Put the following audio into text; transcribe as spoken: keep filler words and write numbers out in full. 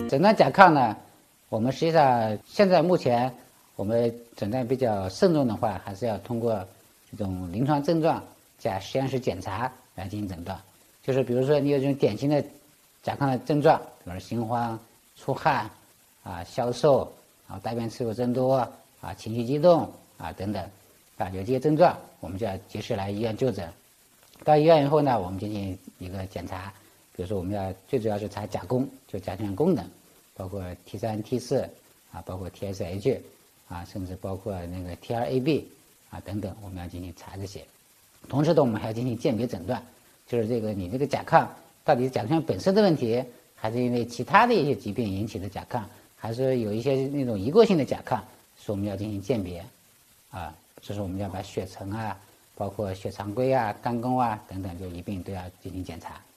诊断甲亢呢，我们实际上现在目前我们诊断比较慎重的话，还是要通过这种临床症状加实验室检查来进行诊断。就是比如说你有这种典型的甲亢的症状，比如说心慌、出汗啊、消瘦啊、大便次数增多啊、情绪激动啊等等啊，有这些症状，我们就要及时来医院就诊。到医院以后呢，我们进行一个检查，比如说我们要最主要是查甲功，就甲状腺功能，包括 T 三、T 四啊，包括 T S H 啊，甚至包括那个 T R A B 啊等等，我们要进行查这些。同时呢，我们还要进行鉴别诊断，就是这个你这个甲亢到底是甲状腺本身的问题，还是因为其他的一些疾病引起的甲亢，还是有一些那种遗过性的甲亢，是我们要进行鉴别啊。这是我们要把血沉啊，包括血常规啊、肝功啊等等，就一并都要进行检查。